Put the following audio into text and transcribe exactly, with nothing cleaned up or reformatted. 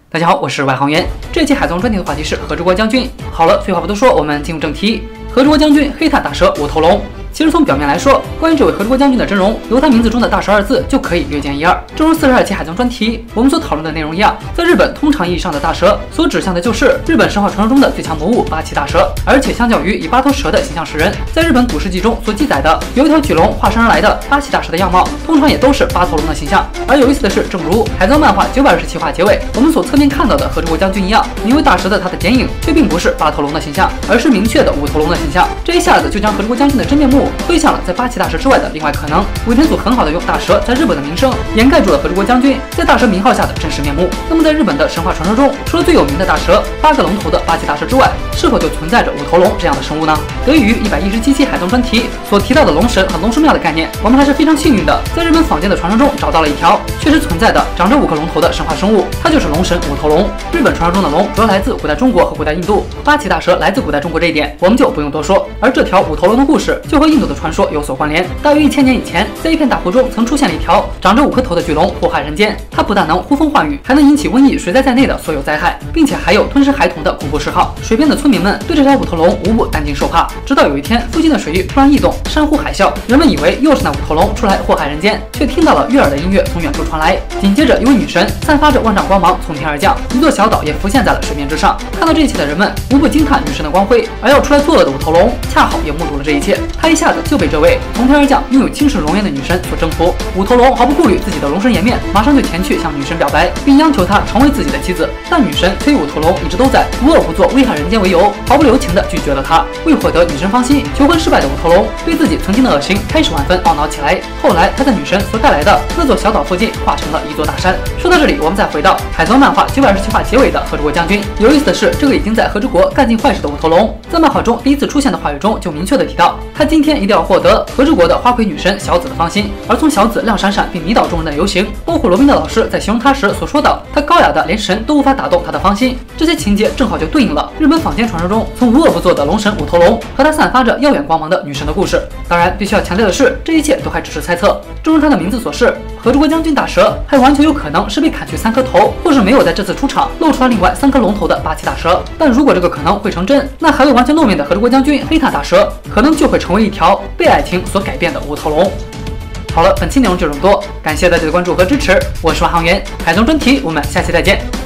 大家好，我是外行员。这期海贼王专题的话题是和之国将军。好了，废话不多说，我们进入正题。和之国将军黑炭大蛇五头龙。其实从表面来说，关于这位和之国将军的真容，由他名字中的大蛇二字就可以略见一二。正如四十二期海贼王专题我们所讨论的内容一样，在日本通常意义上的大蛇所指向的就是日本神话传说中的最强魔物八岐大蛇。而且相较于以八头蛇的形象示人，在日本古事记中所记载的由一条巨龙化身而来的八岐大蛇的样貌，通常也都是八头龙的形象。而有意思的是，正如海贼王漫画九百二十七话结尾我们所侧面看到的和之国将军一样，名为大蛇的他的剪影却并不是八头龙的形象，而是明确的五头龙的形象。这一下子就将和之国将军的真面目推向了在八岐大蛇之外的另外可能。尾田组很好的用大蛇在日本的名声掩盖住了和之国将军在大蛇名号下的真实面目。那么在日本的神话传说中，除了最有名的大蛇八个龙头的八岐大蛇之外，是否就存在着五头龙这样的生物呢？得益于一百一十七期海贼专题所提到的龙神和龙神庙的概念，我们还是非常幸运的，在日本坊间的传说中找到了一条确实存在的长着五个龙头的神话生物，它就是龙神五头龙。日本传说中的龙主要来自古代中国和古代印度，八岐大蛇来自古代中国这一点我们就不用多说。而这条五头龙的故事就和印度的传说有所关联。大约一千年以前，在一片大湖中曾出现了一条长着五颗头的巨龙，祸害人间。它不但能呼风唤雨，还能引起瘟疫、水灾在内的所有灾害，并且还有吞噬孩童的恐怖嗜好。水边的村民们对这条五头龙无不担惊受怕。直到有一天，附近的水域突然异动，山呼海啸，人们以为又是那五头龙出来祸害人间，却听到了悦耳的音乐从远处传来。紧接着，一位女神散发着万丈光芒从天而降，一座小岛也浮现在了水面之上。看到这一切的人们无不惊叹女神的光辉，而要出来作恶的五头龙恰好也目睹了这一切，他一下子就被这位从天而降拥有青赤龙颜的女神所征服。五头龙毫不顾虑自己的龙神颜面，马上就前去向女神表白，并央求她成为自己的妻子。但女神却以五头龙一直都在无恶不作、危害人间为由，毫不留情地拒绝了他。为获得女神芳心，求婚失败的五头龙对自己曾经的恶行开始万分懊恼起来。后来，他在女神所带来的那座小岛附近化成了一座大山。说到这里，我们再回到海贼王漫画九百二十七话结尾的和之国将军。有意思的是，这个已经在和之国干尽坏事的五头龙，在漫画中第一次出现的话语中就明确地提到，他今天一定要获得和之国的花魁女神小紫的芳心。而从小紫亮闪闪并迷倒众人的游行，包括罗宾的老师在形容他时所说的他高雅的连神都无法打动他的芳心，这些情节正好就对应了日本坊间传说中从无恶不作的龙神五头龙和他散发着耀眼光芒的女神的故事。当然，必须要强调的是，这一切都还只是猜测。正如他的名字所示，和之国将军大蛇还完全有可能是被砍去三颗头，或是没有在这次出场露出了另外三颗龙头的八岐大蛇。但如果这个可能会成真，那还未完全露面的和之国将军黑炭大蛇可能就会成为一条被爱情所改变的五头龙。好了，本期内容就这么多，感谢大家的关注和支持，我是万航员，海贼专题，我们下期再见。